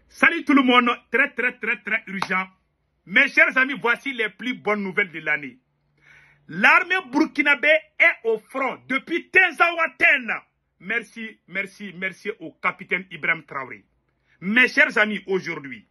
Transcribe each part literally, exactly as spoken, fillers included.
Salut tout le monde, très très très très urgent. Mes chers amis, voici les plus bonnes nouvelles de l'année. L'armée burkinabé est au front depuis Tinzaouaten. Merci, merci, merci au capitaine Ibrahim Traoré. Mes chers amis, aujourd'hui,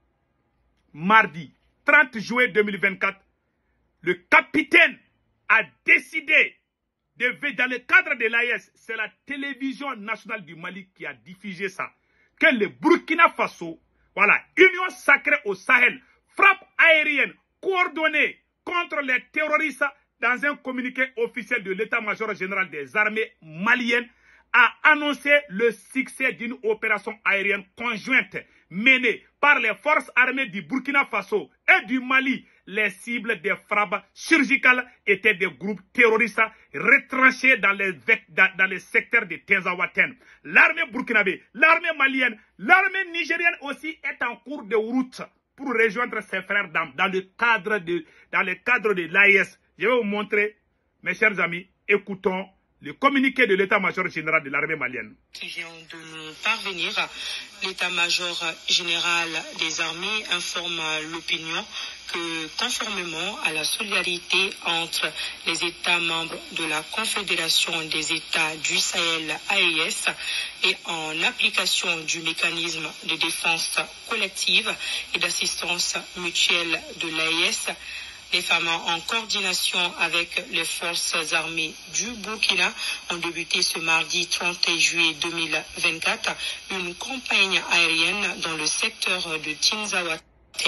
mardi trente juillet deux mille vingt-quatre, le capitaine a décidé, de, dans le cadre de l'A E S, c'est la télévision nationale du Mali qui a diffusé ça, que le Burkina Faso, voilà, Union sacrée au Sahel, frappe aérienne coordonnée contre les terroristes dans un communiqué officiel de l'état-major général des armées maliennes, a annoncé le succès d'une opération aérienne conjointe menée par les forces armées du Burkina Faso et du Mali. Les cibles des frappes chirurgicales étaient des groupes terroristes retranchés dans les, dans, dans les secteurs de Tinzaouaten. L'armée burkinabé, l'armée malienne, l'armée nigérienne aussi est en cours de route pour rejoindre ses frères d'armes dans le cadre de, dans le cadre de l'A E S. Je vais vous montrer, mes chers amis, écoutons le communiqué de l'état-major général de l'armée malienne. Qui vient de nous parvenir, l'état-major général des armées informe l'opinion que, conformément à la solidarité entre les États membres de la Confédération des États du Sahel A E S et en application du mécanisme de défense collective et d'assistance mutuelle de l'A E S, les femmes en coordination avec les forces armées du Burkina ont débuté ce mardi trente juillet deux mille vingt-quatre une campagne aérienne dans le secteur de Tinzaouaten.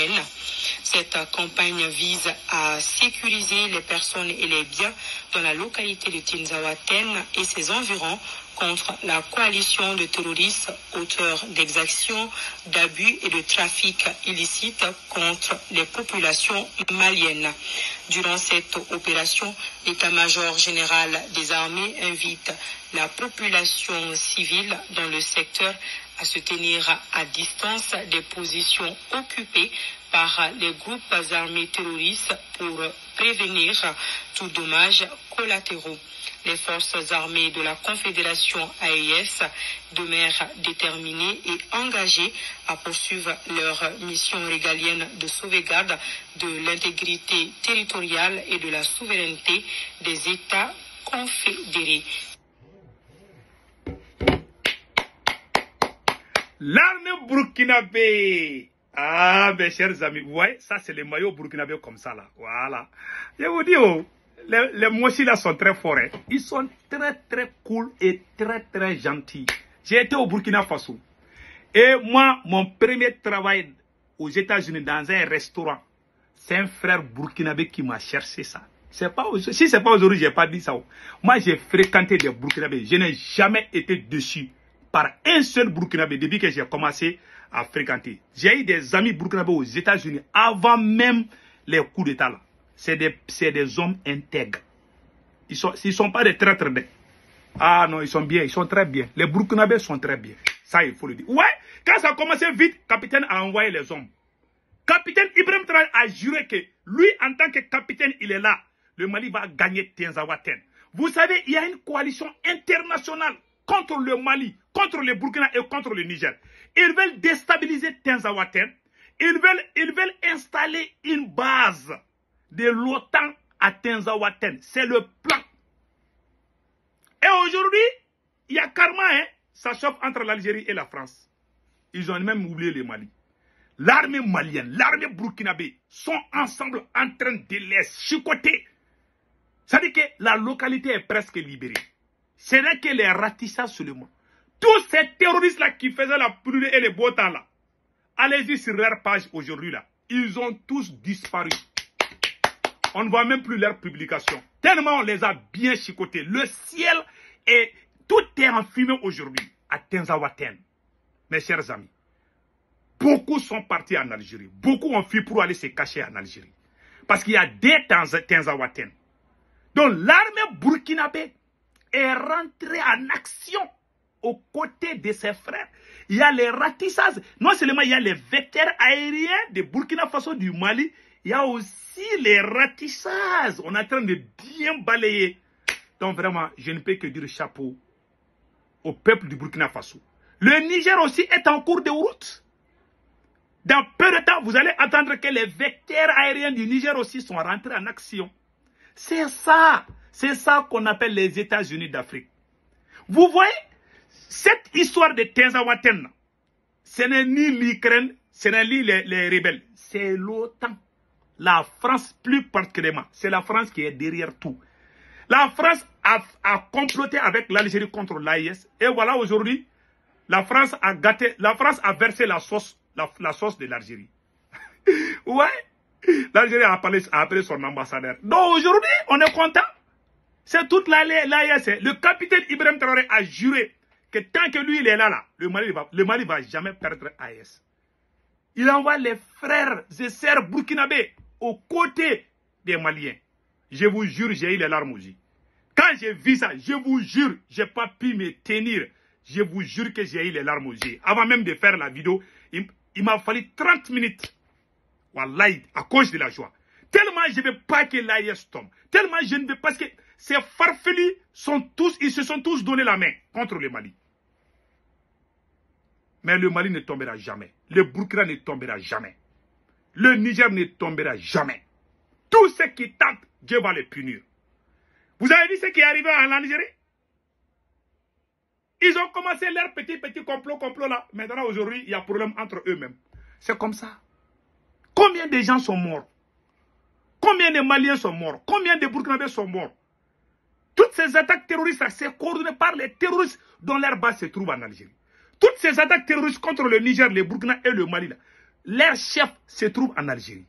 Cette campagne vise à sécuriser les personnes et les biens dans la localité de Tinzaouaten et ses environs contre la coalition de terroristes auteurs d'exactions, d'abus et de trafic illicite contre les populations maliennes. Durant cette opération, l'état-major général des armées invite la population civile dans le secteur à se tenir à distance des positions occupées par les groupes armés terroristes pour prévenir tout dommage collatéraux. Les forces armées de la Confédération A E S demeurent déterminées et engagées à poursuivre leur mission régalienne de sauvegarde de l'intégrité territoriale et de la souveraineté des États confédérés. L'armée burkinabé. Ah, mes chers amis, vous voyez, ça c'est les maillots burkinabé comme ça là. Voilà. Je vous dis, oh, les, les mochis là sont très forts. Hein. Ils sont très très cool et très très gentils. J'ai été au Burkina Faso. Et moi, mon premier travail aux États-Unis dans un restaurant, c'est un frère burkinabé qui m'a cherché ça. C'est pas, si c'est pas aujourd'hui, j'ai pas dit ça. Moi, j'ai fréquenté des burkinabés. Je n'ai jamais été déçu par un seul burkinabé depuis que j'ai commencé à fréquenter. J'ai eu des amis burkinabés aux États-Unis avant même les coups d'État là. C'est des, c'est des hommes intègres. Ils sont, ils sont pas des traîtres. Ah non, ils sont bien, ils sont très bien. Les burkinabés sont très bien. Ça, il faut le dire. Ouais, quand ça a commencé vite, capitaine a envoyé les hommes. Capitaine Ibrahim Traoré a juré que lui, en tant que capitaine, il est là. Le Mali va gagner Tinzaouaten. Vous savez, il y a une coalition internationale contre le Mali, contre le Burkina et contre le Niger. Ils veulent déstabiliser Tinzaouaten. Ils veulent, ils veulent installer une base de l'OTAN à Tinzaouaten. C'est le plan. Et aujourd'hui, il y a carrément, hein, ça chauffe entre l'Algérie et la France. Ils ont même oublié le Mali. L'armée malienne, l'armée burkinabé sont ensemble en train de les chicoter. Ça dit que la localité est presque libérée. C'est là que les ratissages seulement. Tous ces terroristes-là qui faisaient la pluie et les beaux temps là, allez-y sur leur page aujourd'hui là. Ils ont tous disparu. On ne voit même plus leurs publications. Tellement on les a bien chicotés. Le ciel est... Tout est en fumée aujourd'hui à Tinzaouaten. Mes chers amis, beaucoup sont partis en Algérie. Beaucoup ont fui pour aller se cacher en Algérie. Parce qu'il y a des Tinzaouaten. Donc l'armée burkinabé est rentrée en action aux côtés de ses frères. Il y a les ratissages. Non seulement il y a les vecteurs aériens de Burkina Faso, du Mali, il y a aussi les ratissages. On est en train de bien balayer. Donc vraiment, je ne peux que dire chapeau au peuple du Burkina Faso. Le Niger aussi est en cours de route. Dans peu de temps, vous allez attendre que les vecteurs aériens du Niger aussi sont rentrés en action. C'est ça. C'est ça qu'on appelle les États-Unis d'Afrique. Vous voyez, cette histoire de Tinzaouaten, ce n'est ni l'Ukraine, ce n'est ni les, les rebelles, c'est l'OTAN. La France plus particulièrement, c'est la France qui est derrière tout. La France a, a comploté avec l'Algérie contre l'A I S. Et voilà aujourd'hui, la France a gâté, la France a versé la sauce, la, la sauce de l'Algérie. Ouais, l'Algérie a appelé, a appelé son ambassadeur. Donc aujourd'hui, on est content. C'est toute l'A I S. Le capitaine Ibrahim Traoré a juré que tant que lui il est là, là le Mali va, le Mali va jamais perdre l'A I S. Il envoie les frères et sœurs burkinabés aux côtés des Maliens. Je vous jure, j'ai eu les larmes aux yeux. Quand j'ai vu ça, je vous jure, je n'ai pas pu me tenir. Je vous jure que j'ai eu les larmes aux yeux. Avant même de faire la vidéo, il, il m'a fallu trente minutes. Wallahi, à cause de la joie. Tellement je ne veux pas que l'A I S tombe. Tellement je ne veux pas, parce que ces farfelus sont tous, ils se sont tous donné la main contre le Mali. Mais le Mali ne tombera jamais. Le Burkina ne tombera jamais. Le Niger ne tombera jamais. Tous ceux qui tentent, Dieu va les punir. Vous avez vu ce qui est arrivé en Algérie? Ils ont commencé leur petit, petit complot, complot là. Maintenant, aujourd'hui, il y a problème entre eux-mêmes. C'est comme ça. Combien de gens sont morts? Combien de Maliens sont morts? Combien de Burkinabés sont morts? Toutes ces attaques terroristes, c'est coordonné par les terroristes dont leur base se trouve en Algérie. Toutes ces attaques terroristes contre le Niger, le Burkina et le Mali, là, leur chef se trouve en Algérie.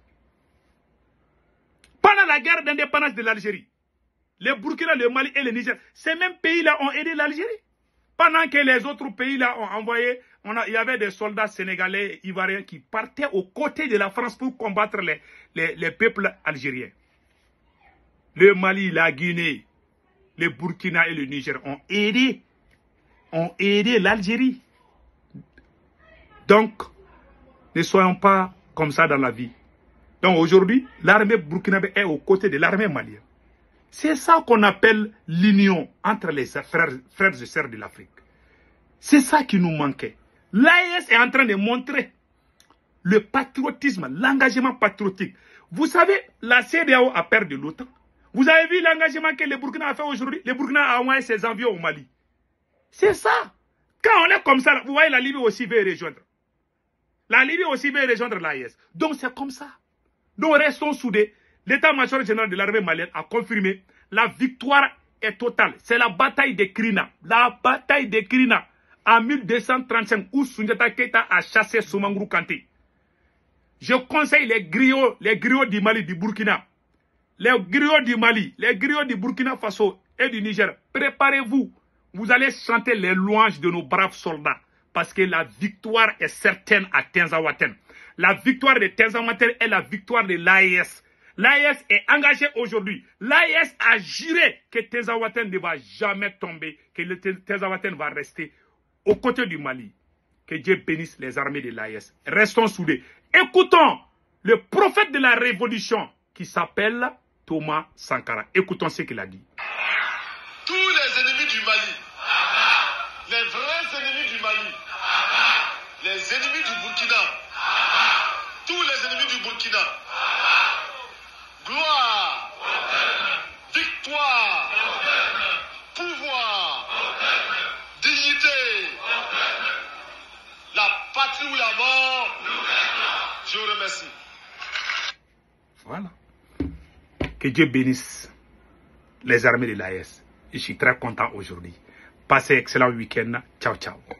Pendant la guerre d'indépendance de l'Algérie, le Burkina, le Mali et le Niger, ces mêmes pays-là ont aidé l'Algérie. Pendant que les autres pays-là ont envoyé, on a, il y avait des soldats sénégalais et ivoiriens qui partaient aux côtés de la France pour combattre les, les, les peuples algériens. Le Mali, la Guinée, le Burkina et le Niger ont aidé, ont aidé l'Algérie. Donc, ne soyons pas comme ça dans la vie. Donc aujourd'hui, l'armée burkinabé est aux côtés de l'armée malienne. C'est ça qu'on appelle l'union entre les frères, frères et sœurs de l'Afrique. C'est ça qui nous manquait. L'A I S est en train de montrer le patriotisme, l'engagement patriotique. Vous savez, la C E D E A O a perdu l'OTAN. Vous avez vu l'engagement que le Burkina a fait aujourd'hui? Le Burkina a envoyé ses avions au Mali. C'est ça. Quand on est comme ça, vous voyez, la Libye aussi veut rejoindre. La Libye aussi veut rejoindre l'A I S. Donc c'est comme ça. Donc restons soudés. L'état-major général de l'armée malienne a confirmé la victoire est totale. C'est la bataille de Krina. La bataille de Krina en mille deux cent trente-cinq où Soundiata Keita a chassé Soumangrou Kanté. Je conseille les griots, les griots du Mali, du Burkina, les griots du Mali, les griots du Burkina Faso et du Niger. Préparez-vous. Vous allez chanter les louanges de nos braves soldats. Parce que la victoire est certaine à Tinzaouaten. La victoire de Tinzaouaten est la victoire de l'A I S. L'A I S est engagé aujourd'hui. L'A I S a juré que Tinzaouaten ne va jamais tomber, que le Tinzaouaten va rester aux côtés du Mali. Que Dieu bénisse les armées de l'A I S. Restons soudés. Écoutons le prophète de la révolution qui s'appelle Thomas Sankara. Écoutons ce qu'il a dit. Tous les ennemis du Mali, les vrais ennemis du Mali, les ennemis du Burkina, tous les ennemis du Burkina, gloire, victoire, pouvoir, dignité, la patrie ou la mort, je vous remercie. Voilà. Que Dieu bénisse les armées de l'A I S. Je suis très content aujourd'hui. Passez un excellent week-end. Ciao, ciao.